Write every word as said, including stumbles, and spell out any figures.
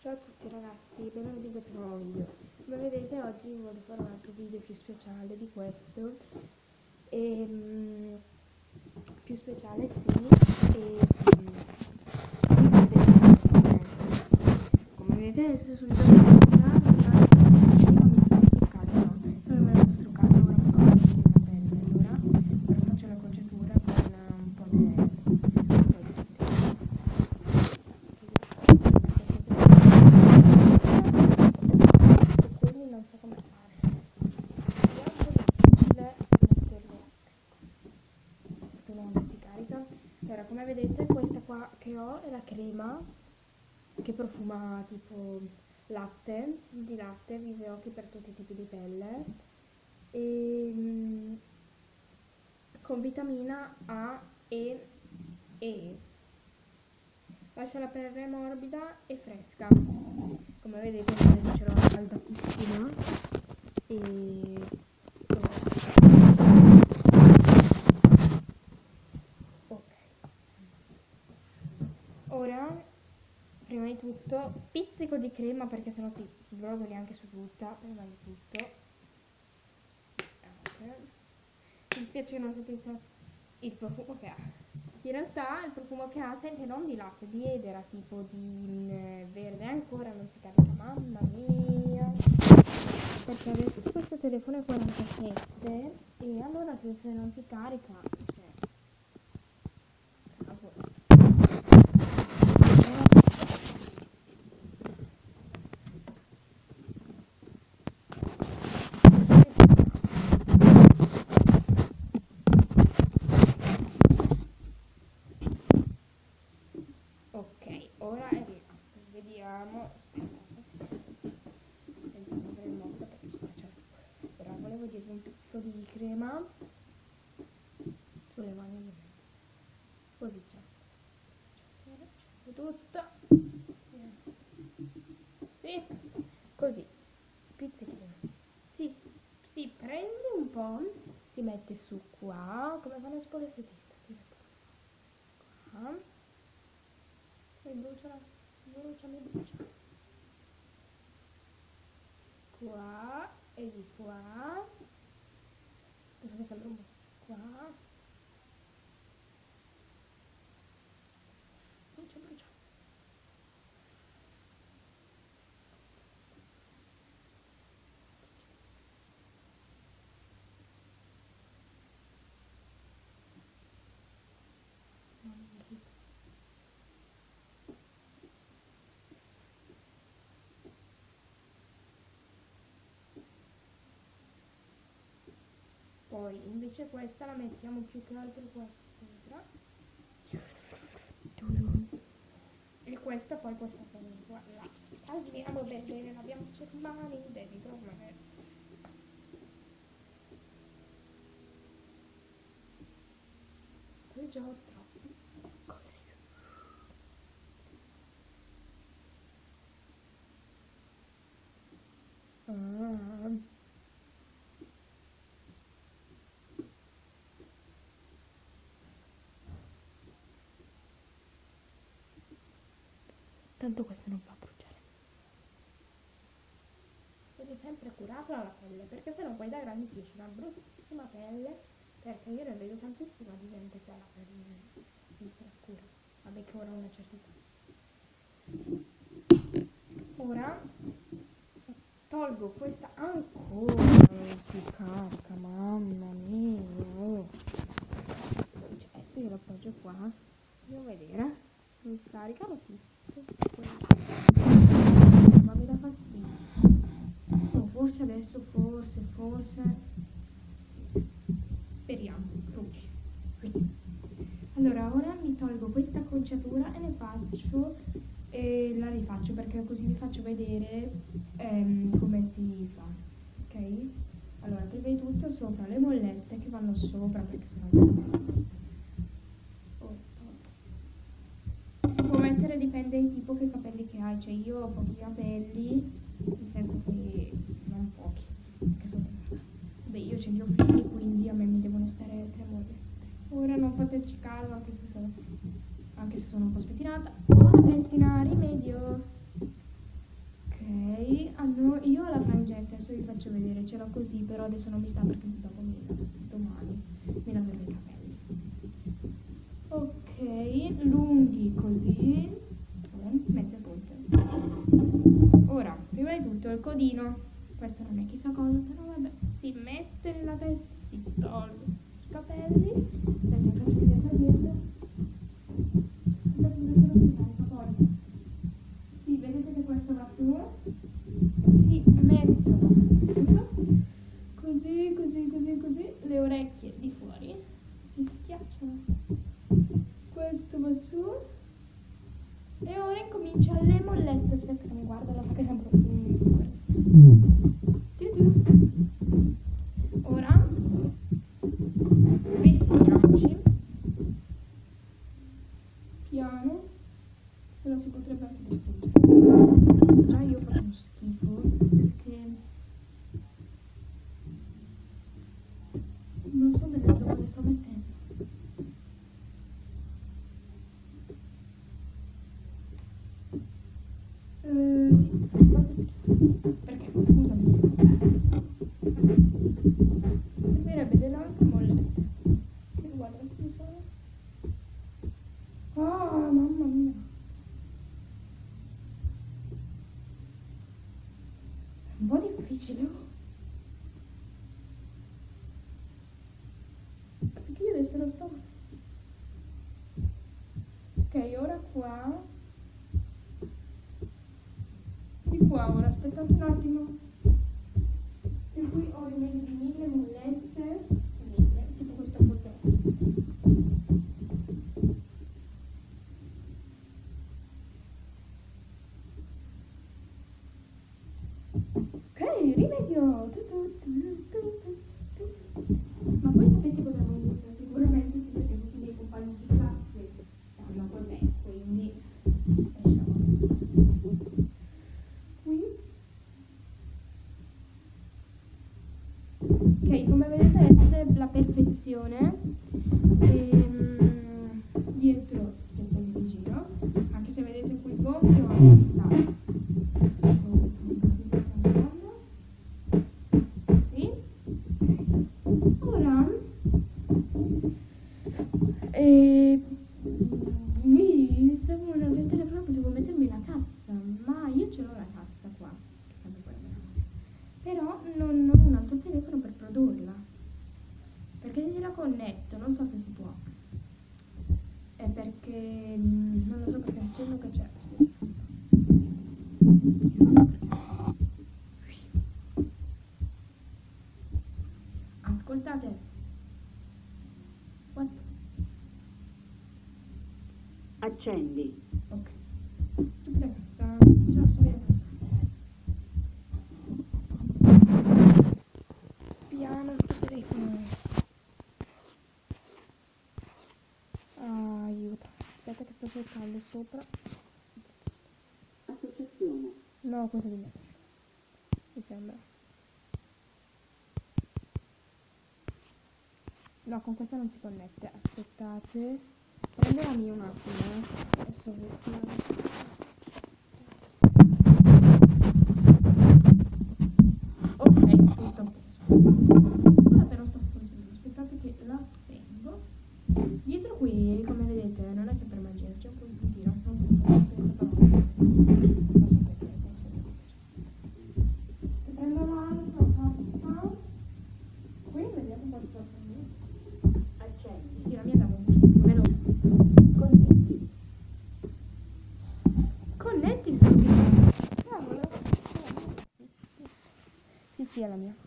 Ciao a tutti ragazzi, benvenuti in questo nuovo video. Come vedete oggi voglio fare un altro video più speciale di questo e, mm, più speciale sì e mm, vedete, come vedete adesso sono già in prima mi sono truccato, no? Non me l'ho struccato, ora mi faccio la pelle, allora ora faccio la conciatura con un po' di non so come fare. Metterlo si carica. Allora, come vedete questa qua che ho è la crema che profuma tipo latte, di latte, viso e occhi per tutti i tipi di pelle e mm, con vitamina A e E. Lascia la pelle morbida e fresca. Come vedete ce l'ho caldatissima e ok. Ora prima di tutto pizzico di crema perché sennò ti brogoli anche su tutta. Prima di tutto okay. Mi dispiace che non sentite il profumo che ha. In realtà il profumo che ha sente non di latte, di edera, tipo di eh, verde, ancora non si carica, mamma mia. Perché adesso questo telefono è quarantasette e allora se, se non si carica, cioè, ok, ora è rimasto, vediamo, aspetta, senza muovere il mondo perché squarcia. Ora volevo dirvi un pizzico di crema sulle mani, così c'è, tutta, sì, così, pizzichino, si, si prende un po', si mette su qua, come fanno le spose estetiste, qua, si brucia, brucia, mi brucia, qua e di qua, penso che sembra un po' qua, brucia, brucia. Poi invece questa la mettiamo più che altro qua sopra e questa poi questa qua la spalmiamo bene bene, l'abbiamo sulle mani dentro magari. Qui già ho troppi così. Ah. Tanto questa non fa bruciare. Devi sempre curarla la pelle, perché sennò poi da grandi ti esce una bruttissima pelle, perché io ne vedo tantissima di gente che ha la pelle non se la cura. Vabbè che ora ho una certa età. Ora tolgo questa ancora, non si carica, mamma mia. Adesso io lo appoggio qua, devo vedere, non si carica, ma ma mi dà fastidio. Oh, forse adesso, forse, forse, speriamo, forse. Allora, ora mi tolgo questa conciatura e ne faccio, e la rifaccio perché così vi faccio vedere ehm, come si fa, ok? Allora, prima di tutto sopra le mollette che vanno sopra perché sennò oh, si può mettere, dipende dal tipo che capelli che hai, cioè io ho pochi capelli, nel senso che non pochi, perché sono beh, io ce li ho figli, quindi a me mi devono stare tre mogli. Ora non fateci caso, anche se sono, anche se sono un po' spettinata. Ho la pettina rimedio. lascerò così, però adesso non mi sta perché dopo mi domani mi laverò i capelli. Ok, lunghi così, con mezze punte. Ora, prima di tutto il codino, questo non è chissà cosa, però vabbè, si mette nella testa, si toglie i capelli, perché faccio vedere la verde. Sì, vedete che questo va su, si mettono così, così, così, così, le orecchie di fuori, si schiacciano, questo va su, e ora incomincia le mollette. Aspetta che mi guarda, la sa che sembra un... Ora pettiniamoci piano, se no si potrebbe anche distruggere. Già io faccio uno schifo perché non so bene dove le sto mettendo. Eh, sì, fate schifo. Perché, scusami. Servirebbe dell'altra molletta. Che guarda, scusa. Ah, mamma mia. È un po' difficile. Oh. Perché io adesso lo sto. Ok, ora qua. Di qua ora, aspettate un attimo. E qui ho in mezzo di mille mollette. Mille, tipo questa un po' grossa. Ok, rimedio! Ma voi sapete cosa non usa? Sicuramente sì, perché tutti i miei compagni di classe sanno cos'è, quindi lasciamo qui. Ok, come vedete adesso è la perfezione. Ehm, dietro aspettate di giro, anche se vedete qui gonfio anche di sale. E mi servono del telefono, potevo mettermi la cassa, ma io ce l'ho la cassa qua, che cambia quella della musica. Però non ho un altro telefono per produrla, perché se la connetto, non so se si può, è perché non lo so, perché c'è quello che c'è. Ascoltate. What? Accendi. Ok. Stupida cassa. Ciao, stupida cassa. Piano sto telefono. Ah, aiuto. Aspetta che sto cercando sopra. Associazione. No, cosa di messa. Mi sembra. No, con questa non si connette. Aspettate. Prendo la mia un attimo. Eh. Adesso vediamo. Ok, tutto a posto. Ora però sta funzionando. Aspettate che la spengo. Dietro qui, come vedete, non è che per magia c'è un po' di puntino. Non so se sapete, però non sapete come si deve mettere. Prendo l'altra cassa. Qui vediamo cosa sta facendo. Accendi. Sì, la mia andava un po' più veloce. Connetti. Connetti subito. Cavolo. Sì, sì, è la mia.